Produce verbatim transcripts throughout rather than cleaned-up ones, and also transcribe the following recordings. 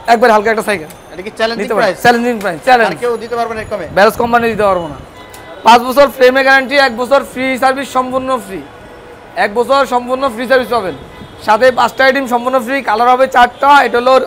একবার হালকা একটা সাইকেল। এটা কি challenging price? Challenging price, challenge. আর কেউ দিতে পারবে না এর কমে? ব্যালেন্স কোম্পানি দিতে পারবো না। পাঁচ বছর ফ্রেমে গ্যারান্টি, এক বছর ফ্রি সার্ভিস, সম্পূর্ণ ফ্রি। এক বছর সম্পূর্ণ ফ্রি সার্ভিস পাবেন, সাথে পাঁচটা আইটেম সম্পূর্ণ ফ্রি। কালার হবে চারটা, এটা হলো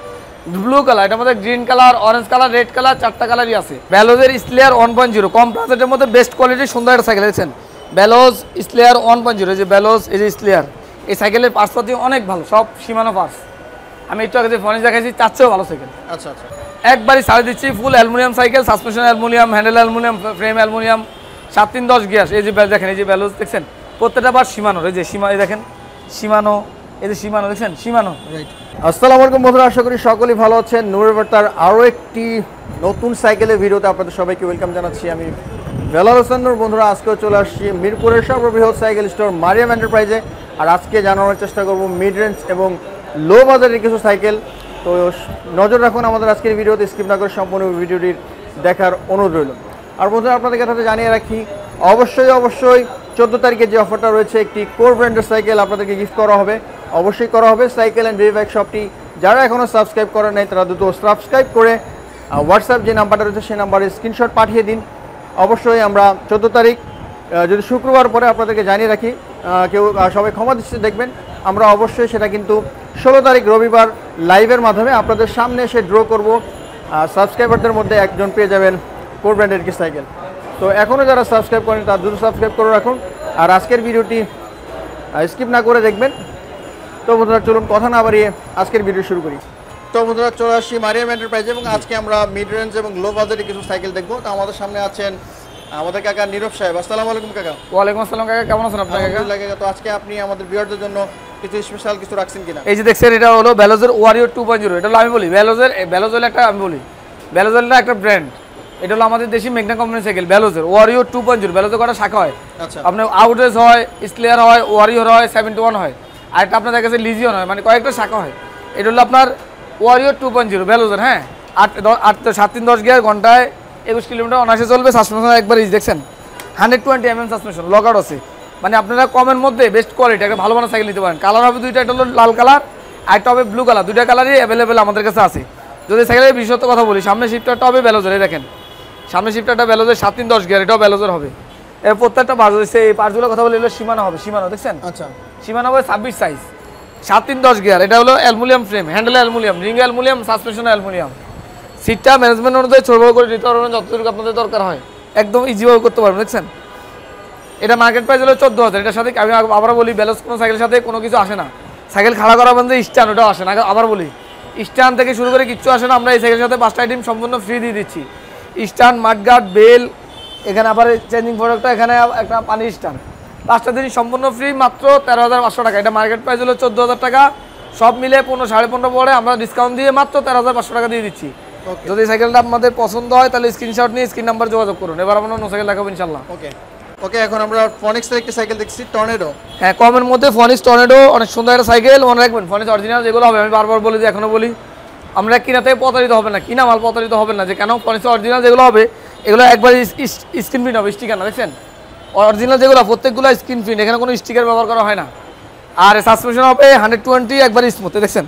ব্লু কালার, এটা আমাদের green colour, orange colour, red colour, চারটা কালারই আছে। ব্যালোজের স্লেয়ার ওয়ান পয়েন্ট জিরো কম বাজেটের মধ্যে বেস্ট কোয়ালিটির সুন্দর একটা সাইকেল দেখছেন। ব্যালোজ স্লেয়ার ওয়ান পয়েন্ট জিরো, এই যে ব্যালোজ, এই যে স্লেয়ার। এই সাইকেলের পার্টসপাতি অনেক ভালো, সব সীমানো পার্টস। আমি একটু আগে যে ফোনে দেখাইছি তার চেয়েও ভালো সাইকেল। আচ্ছা আচ্ছা, একবারই সাড়ে দিচ্ছি। Full aluminium cycle, suspension aluminium, handle aluminium, frame aluminium, সাত তিন দশ গিয়ার। এই যে দেখেন, এই যে ব্যালোজ দেখছেন, প্রত্যেকটা বার সীমানো। এই যে সীমা, এই দেখেন সীমানো, এই যে সীমানো দেখছেন, সীমানো। রাইট। আসসালামু আলাইকুম বন্ধুরা, আশা করি সকলেই ভালো আছেন। নূরের বার্তার আরও একটি নতুন সাইকেলের ভিডিওতে আপনাদের সবাইকে ওয়েলকাম জানাচ্ছি। আমি বেলাল হোসেন নূর। বন্ধুরা, আজকেও চলে আসছি মিরপুরের সর্ববৃহৎ সাইকেল স্টোর মারিয়াম এন্টারপ্রাইজে। আর আজকে জানানোর চেষ্টা করব মিড রেঞ্জ এবং লো বাজারের কিছু সাইকেল। তো নজর রাখুন আমাদের আজকের ভিডিওতে, স্কিপ না করে সম্পূর্ণ ভিডিওটির দেখার অনুরোধ রইল। আর বন্ধুরা, আপনাদের কাছে জানিয়ে রাখি, অবশ্যই অবশ্যই চোদ্দো তারিখে যে অফারটা রয়েছে, একটি কোর ব্র্যান্ডের সাইকেল আপনাদেরকে গিফট করা হবে, অবশ্যই করা হবে। সাইকেল অ্যান্ড রিভাইক শপটি যারা এখনও সাবস্ক্রাইব করেন নাই তারা দ্রুত সাবস্ক্রাইব করে হোয়াটসঅ্যাপ যে নাম্বারটা রয়েছে সেই নাম্বারে স্ক্রিনশট পাঠিয়ে দিন। অবশ্যই আমরা চোদ্দো তারিখ যদি শুক্রবার পরে আপনাদেরকে জানিয়ে রাখি, কেউ সবাই ক্ষমা দৃষ্টিতে দেখবেন, আমরা অবশ্যই সেটা কিন্তু ষোলো তারিখ রবিবার লাইভের মাধ্যমে আপনাদের সামনে এসে ড্র করব। সাবস্ক্রাইবারদের মধ্যে একজন পেয়ে যাবেন কোর ব্র্যান্ডের কি সাইকেল। তো এখনও যারা সাবস্ক্রাইব করেন তারা দ্রুত সাবস্ক্রাইব করে রাখুন, আর আজকের ভিডিওটি স্কিপ না করে দেখবেন। তো বন্ধুরা, চলুন কথা না বাড়িয়ে আজকের ভিডিও শুরু করি। তো বন্ধুরা, চলে আসছি মারিয়াম এন্টারপ্রাইজে এবং আজকে আমরা মিড রেঞ্জ এবং লো বাজেটে কিছু সাইকেল দেখবো। তো আমাদের সামনে আছেন আমাদের কাকা নীরব সাহেব। আসসালামু আলাইকুম কাকা। ওয়ালাইকুম আসসালাম কাকা, কেমন আছেন আপনার কাকা? কাকা, তো আজকে আপনি আমাদের ভিউয়ারদের জন্য কিছু স্পেশাল কিছু রাখছেন কিনা? এই যে দেখছেন, এটা হলো ব্যালোজের ওয়ারিও টু পয়েন্ট জিরো। এটা হলো আমি বলি ব্যালোজের, ব্যালোজ হলো একটা, আমি বলি ব্যালোজেরটা একটা ব্র্যান্ড। এটা হলো আমাদের দেশি মেগনা কোম্পানির সাইকেল, ব্যালোজের ওয়ারিও টু পয়েন্ট জিরো। ব্যালোজের কটা শাখা হয়? আচ্ছা, আপনার আউটরেজ হয়, স্লেয়ার হয়, ওয়ারিওর হয়, সেভেন্টি ওয়ান হয়, আর একটা আপনাদের কাছে লিজিয়ন হয়, মানে কয়েকটা শাখা হয়। এটা হলো আপনার ওয়ারিও টু পয়েন্ট জিরো ব্যালোজের। হ্যাঁ, আট আট সাত তিন দশ গিয়ার, ঘন্টায় একুশ কিলোমিটার অনায়াসে চলবে। সাসপেনশন একবার এই দেখছেন hundred twenty M M suspension, lock out আছে। মানে আপনারা কমের মধ্যে বেস্ট কোয়ালিটি একটা ভালো ভালো সাইকেল নিতে পারেন। কালার হবে দুইটা, একটা হলো লাল কালার আর একটা হবে ব্লু কালার। দুইটা কালারই অ্যাভেলেবেল আমাদের কাছে আছে। যদি সাইকেলের বিশেষত কথা বলি, সামনে শিফটারটা হবে ব্যালোজের। এই দেখেন সামনে শিফটারটা ব্যালোজের, সাত তিন দশ গিয়ার, এটাও ব্যালোজের হবে। এর প্রত্যেকটা পার্টস হচ্ছে, এই পার্টসগুলো কথা বলে এলো সীমানো হবে, সীমানো দেখছেন। আচ্ছা, সীমানো হবে ছাব্বিশ সাইজ, সাত তিন দশ গিয়ার। এটা হলো aluminium frame, handle aluminium, ring aluminium, suspension aluminium. সিটটা ম্যানেজমেন্ট অনুযায়ী ছোট বড় করে দিতে পারবেন, যতটুকু আপনাদের দরকার হয় একদম ইজিভাবে করতে পারবেন। দেখছেন, এটা মার্কেট প্রাইস হলো চোদ্দো হাজার। এটার সাথে আমি আবার বলি, ব্যালেন্স কোনো সাইকেলের সাথে কোনো কিছু আসে না। সাইকেল খাড়া করা বন্ধু স্ট্যান্ড, ওটাও আসে না। আবার বলি, স্ট্যান্ড থেকে শুরু করে কিচ্ছু আসে না। আমরা এই সাইকেলের সাথে পাঁচটা আইটেম সম্পূর্ণ ফ্রি দিয়ে দিচ্ছি। স্ট্যান্ড, মাডগার্ড, বেল, এখানে আবার চেঞ্জিং প্রোডাক্টটা, এখানে একটা পানির স্ট্যান্ড, পাঁচটা জিনিস সম্পূর্ণ ফ্রি, মাত্র তেরো হাজার পাঁচশো টাকা। এটা মার্কেট প্রাইস হলো চোদ্দো হাজার টাকা। সব মিলে পনেরো সাড়ে পনেরো পরে আমরা ডিসকাউন্ট দিয়ে মাত্র তেরো হাজার পাঁচশো টাকা দিয়ে দিচ্ছি। যদি সাইকেলটা আপনাদের পছন্দ হয় তাহলে স্ক্রিনশট নিয়ে স্ক্রিন নাম্বার যোগাযোগ করুন। এবার আমরা অন্য সাইকেল দেখাবো ইনশাল্লাহ। ওকে ওকে এখন আমরা ফনিক্সের একটা সাইকেল দেখছি, টর্নেডো। হ্যাঁ, কমের মধ্যে ফনিক্স টর্নেডো, অনেক সুন্দর একটা সাইকেল। মনে রাখবেন, ফনিক্স অরিজিনাল যেগুলো হবে, আমি বারবার বলি যে এখনো বলি, আমরা কিনা থেকে প্রতারিত হবে না, কিনা মাল প্রতারিত হবে না। যে কেন ফনিক্স অরিজিনাল যেগুলো হবে এগুলো একবার স্ক্রিন প্রিন্ট হবে, স্টিকার না। দেখছেন অরিজিনাল যেগুলো প্রত্যেকগুলো স্ক্রিন প্রিন্ট, এখানে কোনো স্টিকার ব্যবহার করা হয় না। আর সাসপেনশন হবে হান্ড্রেড টোয়েন্টি, একবার স্মুথ। দেখছেন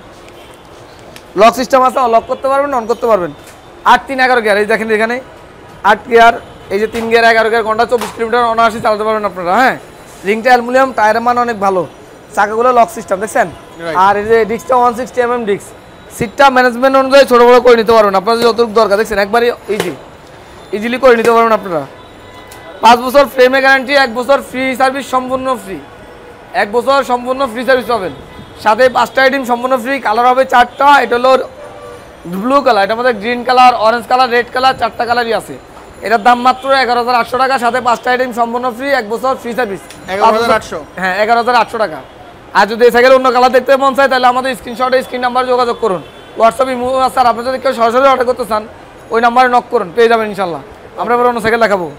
লক সিস্টেম আছে, লক করতে পারবেন, অন করতে পারবেন। আট তিন এগারো গিয়ার, এই দেখেন এখানে আট গিয়ার, এই যে তিন গিয়ার এগারো গিয়ার, ঘন্টা চব্বিশ কিলোমিটার অনায়াসে চালাতে পারবেন আপনারা। হ্যাঁ, রিংটা অ্যালুমিনিয়াম, টায়ারের মান অনেক ভালো, চাকাগুলো লক সিস্টেম দেখছেন। আর এই যে ডিস্কটা one sixty M M disc. সিটটা ম্যানেজমেন্ট অনুযায়ী ছোটো বড়ো করে নিতে পারবেন আপনাদের যতটুকু দরকার। দেখছেন একবারই ইজি, ইজিলি করে নিতে পারবেন আপনারা। পাঁচ বছর ফ্রেমে গ্যারান্টি, এক বছর ফ্রি সার্ভিস, সম্পূর্ণ ফ্রি। এক বছর সম্পূর্ণ ফ্রি সার্ভিস পাবেন, সাথে পাঁচটা আইটেম সম্পূর্ণ ফ্রি। কালার হবে চারটা, এটা হলো ব্লু কালার, এটা আমাদের green colour, orange colour, red colour, চারটা কালারই আছে। এটার দাম মাত্র এগারো হাজার আটশো টাকা, সাথে পাঁচটা আইটেম সম্পূর্ণ ফ্রি, এক বছর ফ্রি সার্ভিস। হ্যাঁ, এগারো হাজার আটশো টাকা। আর যদি এই সাইকেল অন্য কালার দেখতে মন চায় তাহলে আমাদের স্ক্রিনশটে স্ক্রিন নাম্বার যোগাযোগ করুন। হোয়াটসঅ্যাপে ইমো আছে, আর আপনি যদি কেউ সরাসরি অর্ডার করতে চান ওই নাম্বারে নক করুন, পেয়ে যাবেন ইনশাল্লাহ। আমরা এবার অন্য সাইকেল দেখাবো।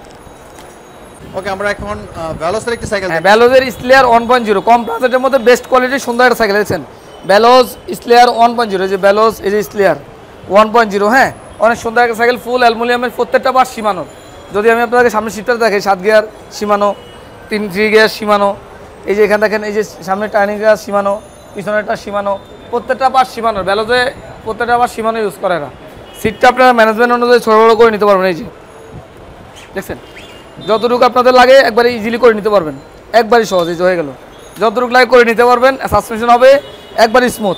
ওকে, আমরা এখন ব্যালোজের একটা সাইকেল দেখব। ব্যালোজের স্লেয়ার ওয়ান পয়েন্ট জিরো কম বাজেটের মধ্যে বেস্ট কোয়ালিটির সুন্দর একটা সাইকেল দেখছেন। ব্যালোজ স্লেয়ার ওয়ান পয়েন্ট জিরো, যে ব্যালোজ, এই যে স্লেয়ার ওয়ান পয়েন্ট জিরো। হ্যাঁ, অনেক সুন্দর একটা সাইকেল, ফুল অ্যালুমিনিয়ামের, প্রত্যেকটা বার সীমানো। যদি আমি আপনাকে সামনে শিফটার দেখে, সাত গিয়ার সীমানো, তিন থ্রি গিয়ার সীমানো, এই যে এখানে দেখেন, এই যে সামনে টার্নিং গিয়ার সীমানো, পিছনেরটা সীমানো, প্রত্যেকটা পার্ট সীমানো। ব্যালোজে প্রত্যেকটা আবার সীমানো ইউজ করে এরা। সিটটা আপনারা ম্যানেজমেন্ট অনুযায়ী ছোটো বড়ো করে নিতে পারবেন। এই যে দেখছেন যতটুকু আপনাদের লাগে একবারে ইজিলি করে নিতে পারবেন, একবারই সহজ। এই যে হয়ে গেল, যতটুকু লাগে করে নিতে পারবেন। সাসপেনশন হবে একবারই স্মুথ,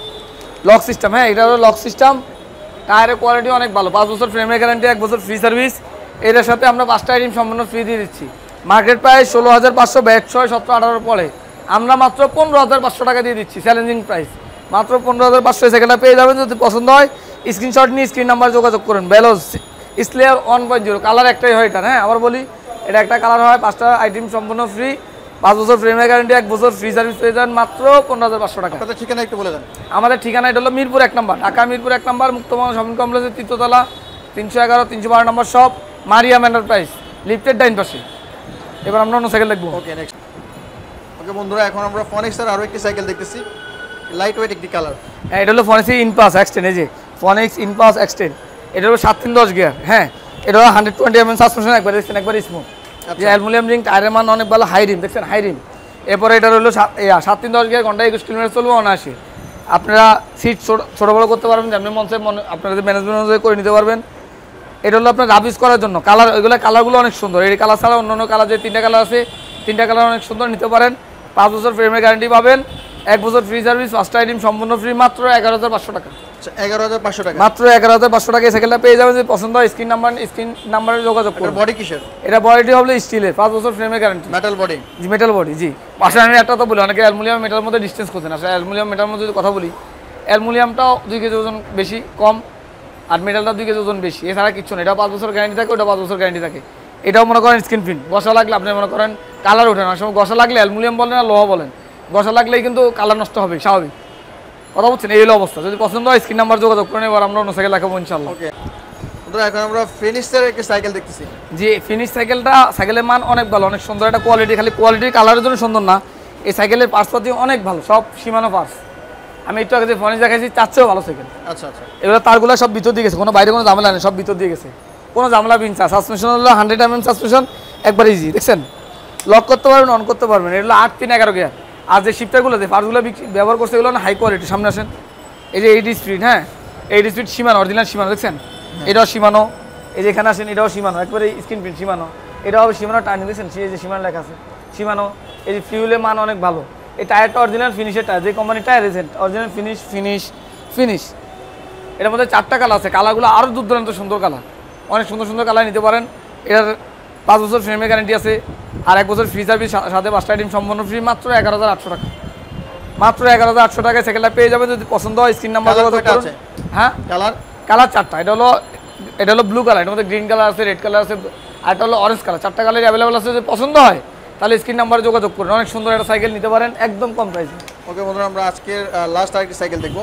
লক সিস্টেম। হ্যাঁ, এটা হলো লক সিস্টেম। টায়ারের কোয়ালিটি অনেক ভালো, পাঁচ বছর ফ্রেমের গ্যারান্টি, এক বছর ফ্রি সার্ভিস। এটার সাথে আমরা পাঁচটা আইটেম সম্পূর্ণ ফ্রি দিয়ে দিচ্ছি। মার্কেট প্রাইস ষোলো হাজার পাঁচশো ব্যাট ছয় সতেরো আঠারোর পরে আমরা মাত্র পনেরো হাজার পাঁচশো টাকা দিয়ে দিচ্ছি। চ্যালেঞ্জিং প্রাইস মাত্র পনেরো হাজার পাঁচশো। সেকেন্ডটা পেয়ে যাবেন। যদি পছন্দ হয় স্ক্রিনশট নিয়ে স্ক্রিন নাম্বার যোগাযোগ করুন। বেলোজ slayer one point zero colour একটাই হয় এটা। হ্যাঁ, আবার বলি, এটা একটা কালার হয়, পাঁচটা আইটেম সম্পূর্ণ ফ্রি, পাঁচ বছর ফ্রেমের গ্যারান্টি, এক বছর ফ্রি সার্ভিস পেয়ে যান মাত্র পনেরো হাজার পাঁচশো টাকা। আপনাদের ঠিকানা একটু বলে দেন। আমাদের ঠিকানা এটা হলো মিরপুর এক নম্বর, ঢাকা মিরপুর এক নম্বর, মুক্তমহল শপিং কমপ্লেক্সের তৃতীয়তলা, তিনশো এগারো তিনশো বারো নম্বর শপ, মারিয়াম এন্টারপ্রাইজ, লিফটের ডাইন পাশে। এবার আমরা অন্য সাইকেল দেখবো। Okay next. ওকে বন্ধুরা, এখন আমরা ফনিক্সের আরও একটি সাইকেল দেখতেছি, লাইট ওয়েট একটি কালার। হ্যাঁ, এটা হলো ফনিক্স ইনপাস এক্সটেন। এই যে ফনিক্স ইনপাস এক্সটেন, এটা হলো সাত তিন দশ গিয়ার। হ্যাঁ, এটা হলো hundred twenty M M suspension, একবার দেখছেন একবার স্মুথ। যে অ্যালুমিনিয়াম রিং, টায়ারের মান অনেক ভালো, হাই রিম দেখছেন, হাই রিম। এরপরে এটা হলো সাত তিন দশ গিয়ার, ঘন্টা একুশ কিলোমিটার চলবে অনায়াসে। আপনারা সিট ছোটো বড়ো করতে পারবেন, যেমনি মন চাই মনে আপনাদের ম্যানেজমেন্ট অনুযায়ী করে নিতে পারবেন। এটা হলো আপনার রাবিস করার জন্য কালার, ওইগুলো কালারগুলো অনেক সুন্দর। এই কালার ছাড়া অন্য অন্য কালার যে তিনটা কালার আছে, তিনটা কালার অনেক সুন্দর, নিতে পারেন। পাঁচ বছর ফ্রেমের গ্যারান্টি পাবেন, এক বছর ফ্রি সার্ভিস, পাঁচটা আইটেম সম্পূর্ণ ফ্রি, মাত্র এগারো হাজার পাঁচশো টাকা। এগারো হাজার পাঁচশো টাকা, মাত্র এগারো হাজার পাঁচশো টাকা। এই সাইকেলটা পেয়ে যাবেন। যদি পছন্দ হয় স্ক্রিন নাম্বার স্ক্রিন নাম্বারে যোগাযোগ করুন। বডি কিসের? এটা বডিটি হবে স্টিলের, পাঁচ বছর ফ্রেমের গ্যারান্টি, মেটাল বডি। জি, মেটাল বডি। জি, পাশে আমি একটা তো বলি, অনেকে অ্যালুমিনিয়াম মেটালের মধ্যে ডিস্টেন্স করছেন। আসলে অ্যালুমিনিয়াম মেটালের মধ্যে যদি কথা বলি, অ্যালুমিনিয়ামটাও দুই কেজি ওজন বেশি কম, আর মেটালটা দুই কেজি ওজন বেশি, এছাড়া কিচ্ছু না। এটাও পাঁচ বছর গ্যারান্টি থাকে, ওটা পাঁচ বছর গ্যারান্টি থাকে। এটাও মনে করেন স্ক্রিন প্রিন্ট, গসা লাগলে আপনি মনে করেন কালার ওঠে না। সময় গসা লাগলে অ্যালুমিনিয়াম বলেন আর লোহা বলেন, গসা লাগলেই কিন্তু কালার নষ্ট হবে, স্বাভাবিক। কথা বলছেন, এই হলো অবস্থা। যদি পছন্দ হয় স্ক্রিন নাম্বার যোগাযোগ করেন। এবার আমরা অন্য সাইকেল দেখাবো ইনশাল্লাহ। ওকে বন্ধুরা, এখন আমরা ফিনিক্সের একটি সাইকেল দেখতেছি। জি, ফিনিশ সাইকেলটা, সাইকেলের মান অনেক ভালো, অনেক সুন্দর একটা কোয়ালিটি। খালি কোয়ালিটির কালারের জন্য সুন্দর না, এই সাইকেলের পার্টসপাতি অনেক ভালো, সব সীমানো পার্টস। আমি একটু আগে যে ফনিক্স দেখাইছি তার চেয়েও ভালো সাইকেল। আচ্ছা আচ্ছা, এগুলো তারগুলো সব ভিতর দিয়ে গেছে, কোনো বাইরে কোনো ঝামেলা নেই, সব ভিতর দিয়ে গেছে, কোনো ঝামেলা বিনসা। সাসপেনশন হলো হান্ড্রেড এম এম সাসপেনশন, একবার ইজি দেখছেন, লক করতে পারবেন, অন করতে পারবেন। এগুলো আট তিন এগারো গিয়ার। আর যে শিফটারগুলো যে পার্টসগুলো ব্যবহার করছে এগুলো না হাই কোয়ালিটি। সামনে আসেন, এই যে এইটি স্পিড, হ্যাঁ এইটি স্পিড সীমানো, অরিজিনাল সীমানো দেখছেন, এটাও সীমানো। এই যে এখানে আসেন, এটাও সীমানো, একবারে স্ক্রিন প্রিন্ট সীমানো। এটাও হবে সীমানো, টার্নিং দেখছেন, এই যে সীমানো লেখা আছে সীমানো। এই যে ফিউলের মান অনেক ভালো। এই টায়ারটা অরিজিনাল ফিনিশের টায়ার, যে কোম্পানির tyre recent original finish finish finish. এটার মধ্যে চারটা কালার আছে, কালারগুলো আরও দুর্দান্ত সুন্দর কালার, অনেক সুন্দর সুন্দর কালার নিতে পারেন। এটার পাঁচ বছর ফ্রেমের গ্যারান্টি আছে, আর এক বছর ফ্রি সার্ভিস, সাথে পাঁচটা আইটেম সম্পূর্ণ ফ্রি, মাত্র এগারো হাজার আটশো টাকা। মাত্র এগারো হাজার আটশো টাকায় সাইকেলটা পেয়ে যাবে। যদি পছন্দ হয় স্ক্রিন নাম্বার যোগাযোগ করুন। হ্যাঁ, কালার কালার চারটা। এটা হলো এটা হলো ব্লু কালার, এটার মধ্যে গ্রিন কালার আছে, রেড কালার আছে, আর এটা হলো অরেঞ্জ কালার। চারটা কালার অ্যাভেলেবল আছে। যদি পছন্দ হয় তাহলে স্ক্রিন নাম্বারে যোগাযোগ করুন। অনেক সুন্দর একটা সাইকেল নিতে পারেন, একদম কম প্রাইসে। ওকে বন্ধুরা, আমরা আজকের লাস্ট আরেকটি সাইকেল দেখবো।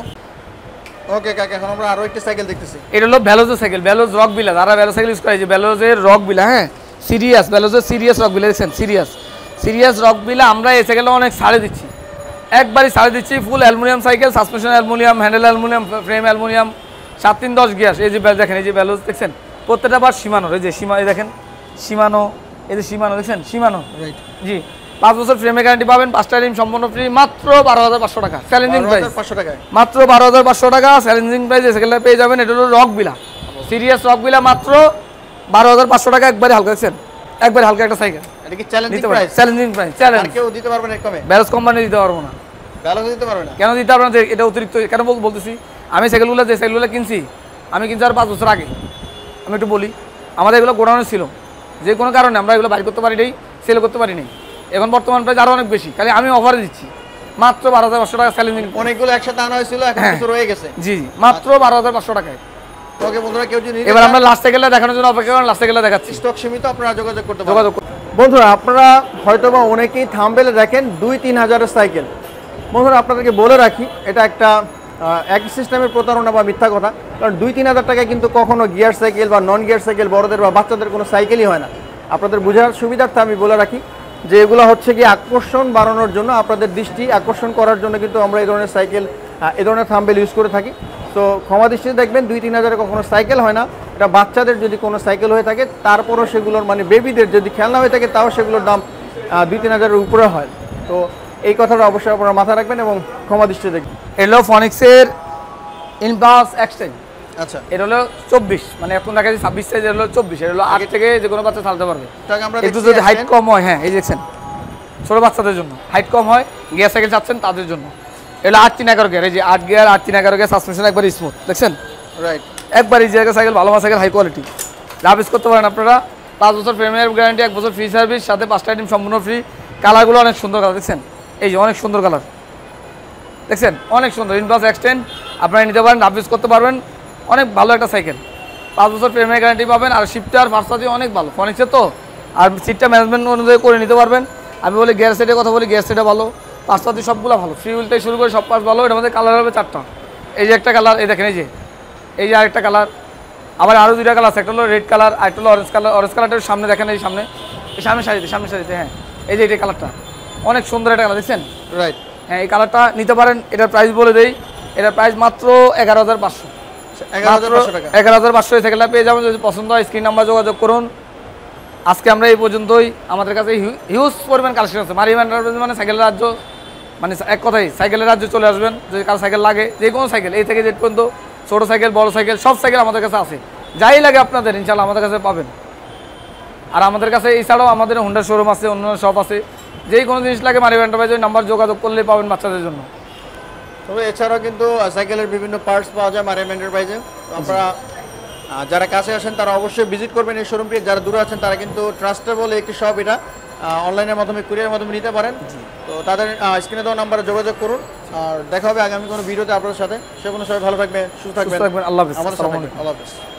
ওকে কাকা, এখন আমরা আরও একটি সাইকেল দেখতেছি। এটা হলো ভ্যালোজের সাইকেল, ভ্যালোজ রক বিলা। যারা ভ্যালো সাইকেল ইউজ করে, যে ভ্যালোজের রক বিলা, হ্যাঁ সিরিয়াস, ভ্যালোজের সিরিয়াস রক বিলা দেখছেন, সিরিয়াস সিরিয়াস রক বিলা। আমরা এই সাইকেলটা অনেক ছাড়ে দিচ্ছি, একবারই ছাড়ে দিচ্ছি। Full aluminium cycle, suspension aluminium, handle aluminium, frame aluminium, সাত তিন দশ গিয়ার। এই যে দেখেন, এই যে ভ্যালোজ দেখছেন, প্রত্যেকটা বার সীমানো। এই যে সীমা, এই দেখেন সীমানো, এই যে সীমানো দেখছেন, সীমানো। জি, পাঁচ বছর ফ্রেমে গ্যারান্টি পাবেন, পাঁচটা রিম সম্পূর্ণ ফ্রি, মাত্র বারো হাজার পাঁচশো টাকা। চ্যালেঞ্জিং প্রাইস, পাঁচশো টাকায় মাত্র বারো হাজার পাঁচশো টাকা চ্যালেঞ্জিং প্রাইস। সাইকেলটা পেয়ে যাবেন। এটা হলো রক বিলা, সিরিয়াস রক বিলা, মাত্র বারো হাজার পাঁচশো টাকা। একবারে হালকা দেখছেন, একবারে হালকা একটা সাইকেল। এটা কি challenging price? Challenging price, challenge. কেউ দিতে পারবে না কমে? ব্যালেন্স কোম্পানি দিতে পারবো না। ব্যালেন্স দিতে পারবে না? কেন দিতে পারবো না? এটা অতিরিক্ত কেন বলতেছি, আমি সাইকেলগুলো যে সাইকেলগুলো কিনছি, আমি কিনছি আর পাঁচ বছর আগে। আমি একটু বলি, আমাদের এগুলো গোডাউনে ছিল, যে কোনো কারণে আমরা এগুলো বাইর করতে পারি নাই, সেল করতে পারি নাই। এখন বর্তমান প্রাইস আরও অনেক বেশি, খালি আমি অফারে দিচ্ছি মাত্র বারো হাজার পাঁচশো টাকা চ্যালেঞ্জিং। অনেকগুলো একসাথে আনা হয়েছিল, এখন কিছু রয়ে গেছে। জি জি, মাত্র বারো হাজার পাঁচশো টাকায়। ওকে বন্ধুরা, কেউ যদি এবার আমরা লাস্ট সাইকেলটা দেখানোর জন্য অপেক্ষা করেন, লাস্ট সাইকেলটা দেখাচ্ছি। স্টক সীমিত, আপনারা যোগাযোগ করতে পারেন। যোগাযোগ বন্ধুরা, আপনারা হয়তোবা অনেকেই থাম্বনেলে দেখেন দুই তিন হাজারের সাইকেল। বন্ধুরা, আপনাদেরকে বলে রাখি, এটা একটা একই সিস্টেমের প্রতারণা বা মিথ্যা কথা। কারণ দুই তিন হাজার টাকায় কিন্তু কখনো গিয়ার সাইকেল বা নন গিয়ার সাইকেল বড়দের বা বাচ্চাদের কোনো সাইকেলই হয় না। আপনাদের বোঝার সুবিধার্থে আমি বলে রাখি যে এগুলো হচ্ছে কি আকর্ষণ বাড়ানোর জন্য, আপনাদের দৃষ্টি আকর্ষণ করার জন্য কিন্তু আমরা এই ধরনের সাইকেল, এই ধরনের থাম্বনেল ইউজ করে থাকি। তো ক্ষমা দৃষ্টিতে দেখবেন, দুই তিন হাজারে কখনো সাইকেল হয় না। এটা বাচ্চাদের যদি কোনো সাইকেল হয়ে থাকে, তারপরও সেগুলোর মানে বেবিদের যদি খেলনা হয়ে থাকে, তাও সেগুলোর দাম দুই তিন হাজারের উপরে হয়। তো এই কথাটা অবশ্যই আপনারা মাথায় রাখবেন এবং ক্ষমা দৃষ্টিতে দেখবেন। এলো ফনিক্সের ইনপাস এক্সটেন। আচ্ছা, এটা হলো চব্বিশ, মানে এখন দেখা যাচ্ছে ছাব্বিশ সাইজ, এটা হলো চব্বিশ, এটা হলো আট থেকে যে কোনো বাচ্চা চালাতে পারবে। এটাকে আমরা একটু দেখছি যদি হাইট Accent। কম হয়, হ্যাঁ এই দেখছেন ছোটো বাচ্চাদের জন্য হাইট কম হয়, গিয়ার সাইকেল চাচ্ছেন তাদের জন্য। এটা আট তিন এগারো গিয়ার, এই যে আট গিয়ার আট তিন এগারো গিয়ার, সাসপেনশন একবার স্মুথ, দেখছেন রাইট। একবার ইজি একটা সাইকেল, ভালো সাইকেল, হাই কোয়ালিটি, লাভ ইউজ করতে পারেন আপনারা। পাঁচ বছর প্রিমিয়ার গ্যারান্টি, এক বছর ফ্রি সার্ভিস, সাথে পাঁচটা আইটেম সম্পূর্ণ ফ্রি। কালারগুলো অনেক সুন্দর কালার, দেখছেন এই যে অনেক সুন্দর কালার, দেখছেন অনেক সুন্দর। ইনপাস এক্সটেন্ড আপনারা নিতে পারেন, লাভ ইউজ করতে পারবেন, অনেক ভালো একটা সাইকেল। পাঁচ বছর প্রিমিয়ার গ্যারান্টি পাবেন, আর শিফটার ফার্স্ট অনেক ভালো ফনিক্সের তো, আর সিটটা ম্যানেজমেন্ট অনুযায়ী করে নিতে পারবেন। আমি বলি গিয়ার সেটের কথা বলি, গিয়ার সেটটা ভালো, পাঁচটাতে সবগুলো ভালো, ফ্রি হুইল থেকে শুরু করে সব পাশ ভালো। এটার মধ্যে কালার হবে চারটা, এই যে একটা কালার, এই দেখেন এই যে এই যে আরেকটা কালার, আবার আরও দুইটা কালার আছে, একটা হলো রেড কালার আর একটা হলো অরেঞ্জ কালার। অরেঞ্জ কালারটা সামনে দেখেন, এই সামনে এই সামনে সারিতে সামনে সারিতে হ্যাঁ এই যে এই কালারটা অনেক সুন্দর একটা কালার, দেখছেন রাইট। হ্যাঁ এই কালারটা নিতে পারেন। এটার প্রাইস বলে দেই, এটার প্রাইস মাত্র এগারো হাজার পাঁচশো এগারো হাজার পাঁচশো টাকা। এগারো হাজার পাঁচশো এই সাইকেলটা পেয়ে যাবেন। যদি পছন্দ হয় স্ক্রিন নাম্বার যোগাযোগ করুন। আজকে আমরা এই পর্যন্তই, আমাদের কাছে হিউজ পরিমাণ কালেকশন আছে। মারিম এন্টারপ্রাইজ মানে সাইকেলের রাজ্য, মানে এক কথাই সাইকেলের রাজ্যে চলে আসবেন। যদি কারো সাইকেল লাগে, যে কোনো সাইকেল এই থেকে জেড পর্যন্ত, ছোটো সাইকেল বড় সাইকেল সব সাইকেল আমাদের কাছে আছে, যাই লাগে আপনাদের ইনশাল্লাহ আমাদের কাছে পাবেন। আর আমাদের কাছে এছাড়াও আমাদের হোন্ডার শোরুম আছে, অন্যান্য শপ আছে, যেই কোনো জিনিস লাগে মারিম এন্টারপ্রাইজের নাম্বার যোগাযোগ করলেই পাবেন বাচ্চাদের জন্য। তবে এছাড়াও কিন্তু সাইকেলের বিভিন্ন পার্টস পাওয়া যায় মারিম এন্টারপ্রাইজে। তো আপনারা আহ, যারা কাছে আসেন তারা অবশ্যই ভিজিট করবেন এই শোরুমটি। যারা দূরে আছেন তারা কিন্তু ট্রাস্টেবল একটি শপ, এটা অনলাইনের মাধ্যমে কুরিয়ারের মাধ্যমে নিতে পারেন। তো তাদের স্ক্রিনে দেওয়া নাম্বারে যোগাযোগ করুন। আর দেখা হবে আগামী কোনো ভিডিওতে আপনাদের সাথে। সে কোনো সবাই ভালো থাকবেন, সুস্থ থাকবেন, সুস্থ থাকবেন, আল্লাহ হাফেজ, আমাদের সাথে আসসালামু থাকবেন। আল্লাহ হাফেজ।